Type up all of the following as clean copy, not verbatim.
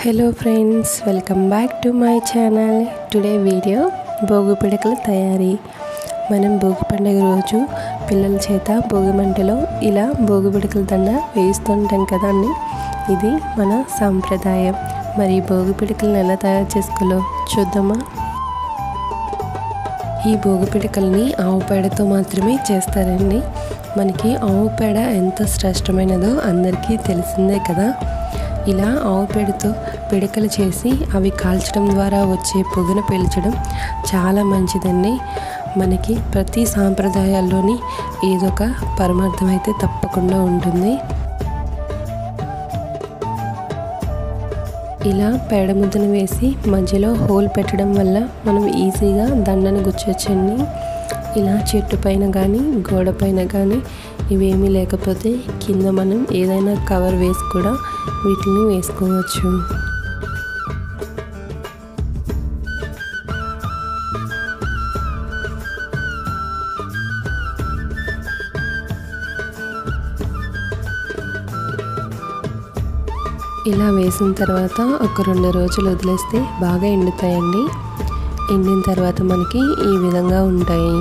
Hello friends, welcome back to my channel. Today video Bhogi పిడకల తయారీ. మనం భోగి పండుగ రోజు పిల్లల చేత భోగి మంటలో ఇలా భోగి పిడకల దండ వేయిస్తుంటాం కదండి. ఇది మన సాంప్రదాయం. మరి భోగి పిడకలను ఎలా తయారు చేసుకోవాలో చూద్దామా. ఈ భోగి పిడకల్ని ఆవు పేడతో మాత్రమే చేస్తారండి. మనకి ఆవు పేడ ఎంత శ్రేష్టమైనదో అందరికీ తెలిసిందే కదా. ఇలా ఆవు పేడతో పిడకలు చేసి అవి కాల్చడం ద్వారా వచ్చే పొగను పీల్చడం చాలా మంచిదండి. మనకి ప్రతి సాంప్రదాయాల్లోని ఏదో ఒక పరమార్థం అయితే తప్పకుండా ఉంటుంది. ఇలా పేడ ముద్దను వేసి మధ్యలో హోల్ పెట్టడం వల్ల మనం ఈజీగా దండను గుచ్చొచ్చండి. ఇలా చెట్టు పైన కానీ గోడ పైన కానీ ఇవేమీ లేకపోతే కింద మనం ఏదైనా కవర్ వేసి కూడా వీటిని వేసుకోవచ్చు. ఇలా వేసిన తర్వాత ఒక 2 రోజులు వదిలేస్తే బాగా ఎండుతాయండి. ఎండిన తర్వాత మనకి ఈ విధంగా ఉంటాయి.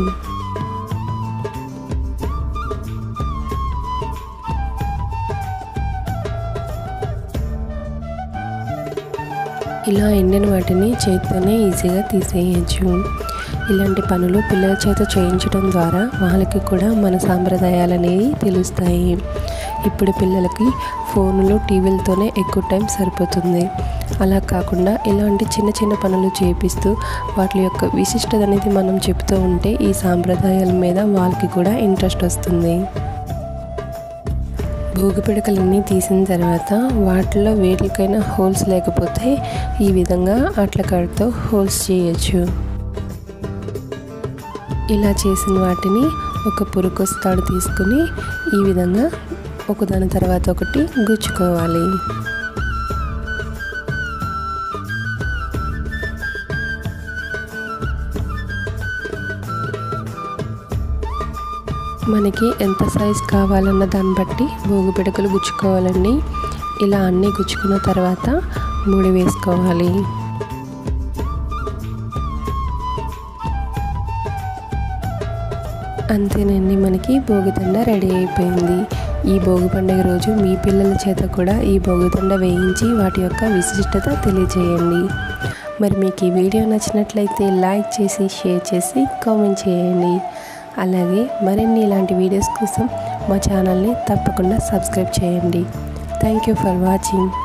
ఇలా ఎండిన వాటిని చేతితోనే ఈజీగా తీసేయచ్చు. ఇలాంటి పనులు పిల్లల చేత చేయించడం ద్వారా వాళ్ళకి కూడా మన సాంప్రదాయాలు అనేవి తెలుస్తాయి. ఇప్పుడు పిల్లలకి ఫోన్లు టీవీలతోనే ఎక్కువ టైం సరిపోతుంది. అలా కాకుండా ఇలాంటి చిన్న చిన్న పనులు చేపిస్తూ వాటి యొక్క విశిష్టత అనేది మనం చెప్తూ ఉంటే ఈ సాంప్రదాయాల మీద వాళ్ళకి కూడా ఇంట్రెస్ట్ వస్తుంది. భోగి పిడకలన్నీ తీసిన తర్వాత వాటిలో వేటికైనా హోల్స్ లేకపోతే ఈ విధంగా అట్ల కాడతో హోల్స్ చేయొచ్చు. ఇలా చేసిన వాటిని ఒక పురుకొస్ తాడు తీసుకుని ఈ విధంగా ఒకదాని తర్వాత ఒకటి గుచ్చుకోవాలి. మనకి ఎంత సైజ్ కావాలన్న దాన్ని బట్టి భోగి పిడకలు గుచ్చుకోవాలండి. ఇలా అన్నీ గుచ్చుకున్న తర్వాత ముడి వేసుకోవాలి. అంతేనండి, మనకి భోగిదండ రెడీ అయిపోయింది. ఈ భోగి పండుగ రోజు మీ పిల్లల చేత కూడా ఈ భోగిదండ వేయించి వాటి యొక్క విశిష్టత తెలియజేయండి. మరి మీకు ఈ వీడియో నచ్చినట్లయితే లైక్ చేసి షేర్ చేసి కామెంట్ చేయండి. అలాగే మరిన్ని ఇలాంటి వీడియోస్ కోసం మా ఛానల్ని తప్పకుండా సబ్స్క్రైబ్ చేయండి. Thank you for watching.